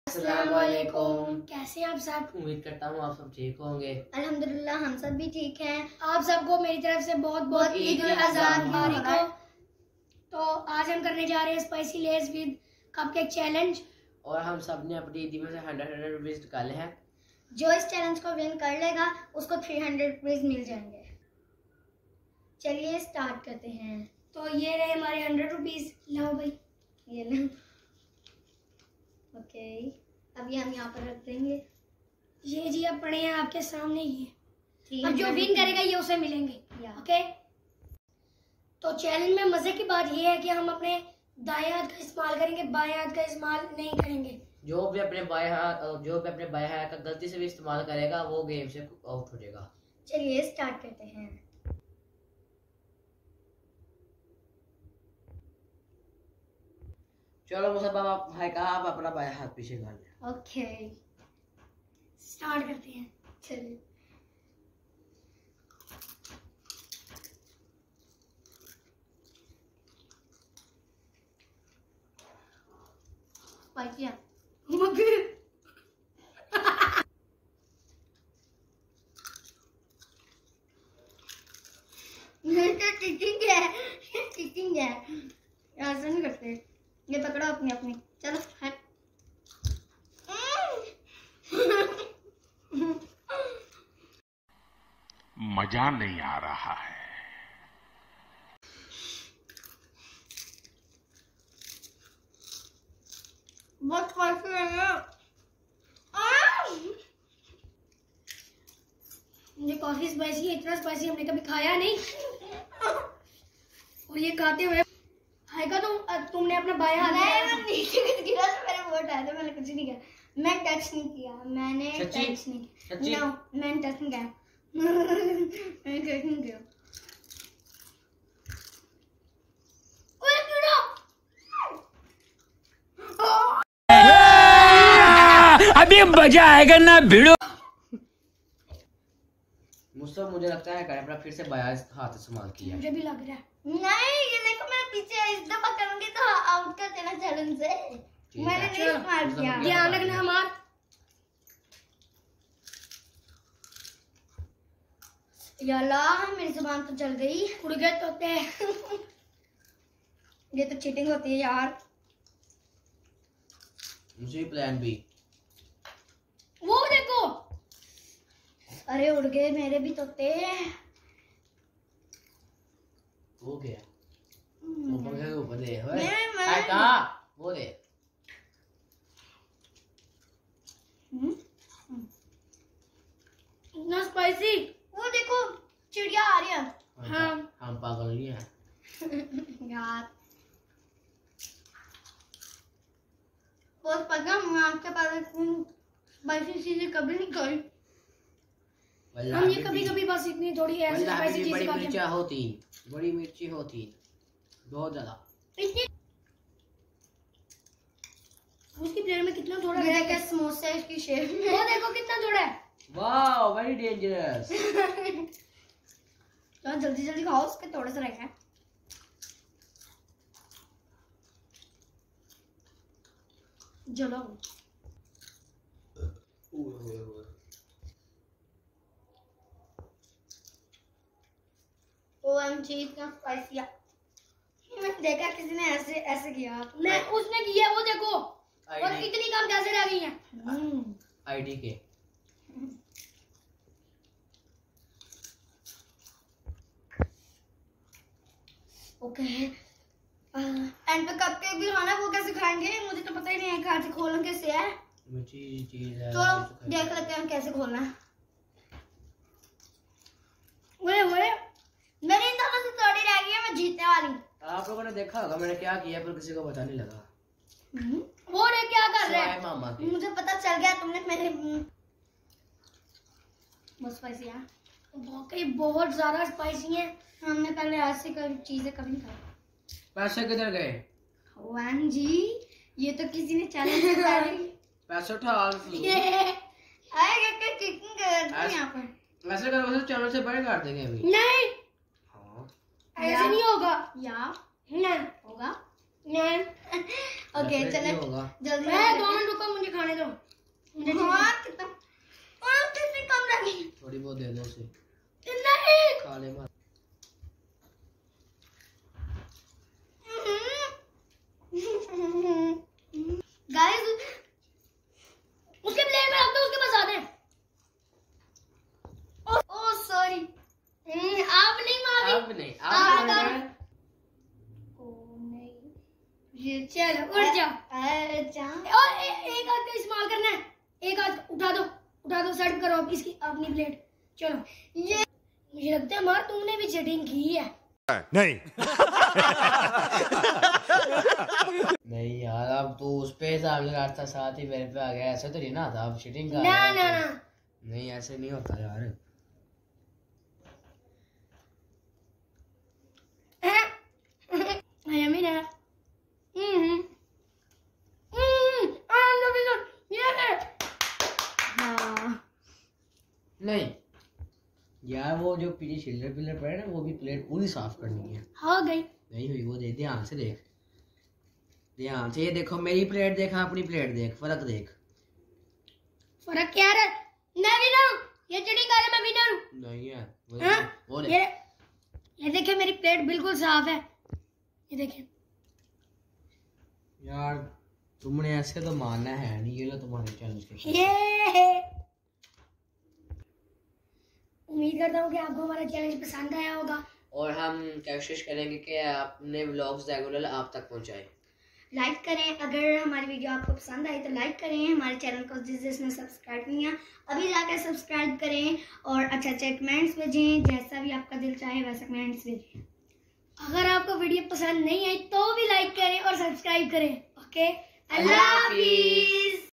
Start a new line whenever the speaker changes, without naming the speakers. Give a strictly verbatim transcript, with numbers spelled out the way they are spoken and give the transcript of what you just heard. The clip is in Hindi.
अस्सलाम वालेकुम। कैसे हैं आप सब?
उम्मीद करता हूँ आप सब ठीक होंगे।
अल्हम्दुलिल्लाह हम सब भी ठीक हैं।
आप सबको मेरी तरफ से बहुत बहुत ईद उल अज़हा मुबारक हो। तो आज हम करने जा रहे हैं spicy less with cupcake challenge
और हम सब ने अपनी ईदी में से हंड्रेड हंड्रेड रुपीज निकाले हैं।
जो इस चैलेंज को विन कर लेगा उसको थ्री हंड्रेड रुपीज मिल जाएंगे। चलिए स्टार्ट करते हैं।
तो ये रहे हमारे हंड्रेड रुपीज। लो भाई
ये लो। ओके अभी हम यहाँ पर रख देंगे।
ये जी अब पड़े हैं आपके सामने। ये अब
अब
जो विन करेगा ये उसे मिलेंगे। ओके तो चैलेंज में मजे की बात ये है कि हम अपने दाएं हाथ का इस्तेमाल करेंगे, बाएं हाथ का इस्तेमाल नहीं करेंगे।
जो भी अपने बाएं हाथ जो भी अपने बाएं हाथ का गलती से भी इस्तेमाल करेगा वो गेम से आउट हो जाएगा।
चलिए स्टार्ट करते हैं।
चलो मुसब्बा आप भाई कहा आप अपना बाएं हाथ पीछे कर लें।
ओके
स्टार्ट करते हैं।
चलिए पाइकिया टीचिंग है टीचिंग है ऐसा नहीं करते। ये पकड़ो अपनी अपनी। चलो हट।
मजा नहीं आ रहा है।
बहुत स्पाइसी है
ये काफी स्पाइसी है। इतना स्पाइसी हमने कभी खाया नहीं। और ये खाते हुए हाइका तुम तुमने अपना बायां हाथ
मैं नीचे कुछ गिरा तो मेरे वोट आया था। मैंने कुछ नहीं किया। मैं टच नहीं किया। मैंने टच नहीं किया। नो मैंने टच नहीं किया। मैंने टच नहीं किया।
अभी मजा आएगा ना भिड़ो।
मुझसे मुझे लगता है अपना फिर से बायां हाथ इस्तेमाल किया।
मुझे भी लग रहा है।
नहीं ये देखो मैं पीछे इस दफा करूंगी तो आउट कर देना चैलेंज से। मैंने नहीं इस्तेमाल किया।
ध्यान रखना हमार।
याला मेरी जुबान तो जल गई।
उड़ गए तोते।
ये तो चीटिंग होती है यार।
मुझे प्लान बी।
वो देखो
अरे उड़ गए मेरे भी तोते।
वो गया ऊपर के ऊपर दे ओए
मैं- मैं-
हाय कहा वो दे।
इतना स्पाइसी।
वो देखो चिड़िया आ रही है।
हाँ
हम पागल नहीं है
यार बहुत पता मैं आपके पास स्पाइसी चीजें कभी नहीं खाई।
हम ये कभी कभी बस इतनी थोड़ी ऐसी स्पाइसी चीज
बड़ी
खाते
मिर्ची
हैं।
होती बड़ी मिर्ची होती बहुत ज्यादा।
इतनी उसकी प्लेट में कितना थोड़ा
मेरा
है।
क्या समोसा है इसकी शेप में।
वो देखो कितना थोड़ा है।
Wow very dangerous.
तो जल्दी जल्दी खाओ उसके थोड़े से रखे।
चलो
ओएमजी इतना स्पाइसी है। मैंने देखा किसी ने ऐसे ऐसे किया।
मैं उसने किया वो देखो। और
आईडी
इतनी कम कैसे रह गई हैं।
आईडी के
ओके एंड पे कपकेक भी खाना। वो कैसे खाएंगे मुझे तो पता ही नहीं है। कहाँ से खोलना कैसे है।
मिर्ची चीज है
तो देख लेते हैं कैसे खोलना है।
ओए ओए
मेरी इन दोनों से थोड़ी रह गई है। मैं जीतने वाली हूँ।
आप लोगों ने देखा होगा मैंने क्या किया पर किसी को पता नहीं लगा।
वो रे क्या कर रहे
स्वाय
हैं।
मामा की
मुझे पता चल गया तुमने मेरे बहुत स्पाइसी है।
वाकई बहुत ज्यादा स्पाइसी है।
हमने पहले ऐसी कभी चीजें कभी नहीं खाई।
पैसे किधर गए।
वन जी ये तो किसी ने चैलेंज कर दी।
पैसे उठा
आएगा क्या चिकन कर
ऐसे-
यहाँ पर।
ऐसे कर वैसे चैनल से बड़े कर देंगे अभी।
नहीं
हाँ
ऐसे नहीं होगा।
या
नहीं
होगा
नहीं
ओके
Definitely
चले
होगा।
जल्दी
मैं दो मिनट रुको मुझे खाने दो।
छाले मार।
गाइस
उसके प्लेट में रख दो, उसके पास आ दे।
ओह सॉरी, आप नहीं मारी।
अब नहीं, अब
आप
नहीं।
कर- ओ नहीं, ये
चलो उठ जाओ।
अच्छा
और ए, एक हाथ का इस्तेमाल करना है, एक हाथ उठा दो, उठा दो, सेट करो अब इसकी अपनी प्लेट। चलो
ये
मुझे लगता है मार तुमने भी चीटिंग की है।
नहीं।
नहीं यार, अब तू उस पे हिसाब लगा था, साथ ही मेरे पे आ गया। ऐसे तो नहीं ना था, अब चीटिंग का
ना
आया
ना
तो-
ना
नहीं ऐसे नहीं होता यार।
यम्मी ना। हम्म हम्म हम्म ये है।
हाँ
नहीं यार, वो जो पीछे छिल्लर पिल्लर पड़े ना, वो भी प्लेट पूरी साफ करनी है।
हो गई।
नहीं हुई वो, दे ध्यान से देख, ध्यान से। ये देखो मेरी प्लेट देखा, अपनी प्लेट देख, फर्क देख।
फर्क क्या है? मैं विनर हूँ, ये चीटिंग कर रहा है, मैं विनर हूँ।
नहीं है वो,
हाँ?
वो
ये
देख।
ये देखिए मेरी प्लेट बिल्कुल साफ है, ये देखिए।
यार तुमने ऐसे तो मानना है नहीं। ये लो तुम्हारे चैलेंज के।
ये उम्मीद करता हूँ कि आपको हमारा चैलेंज पसंद आया होगा,
और हम कोशिश करेंगे कि अपने व्लॉग्स रेगुलर आप तक पहुंचाएं।
लाइक करें, अगर हमारी वीडियो आपको पसंद आई तो लाइक करें। हमारे चैनल को जिस जिसने सब्सक्राइब नहीं किया अभी जाकर सब्सक्राइब करें, और अच्छा अच्छा कमेंट्स भेजें, जैसा भी आपका दिल चाहे वैसा कमेंट्स भेजें।
अगर आपको वीडियो पसंद नहीं आई तो भी लाइक करें और सब्सक्राइब करें। ओके,
अल्लाह
अल्लाह
हाफिज।
हाफिज।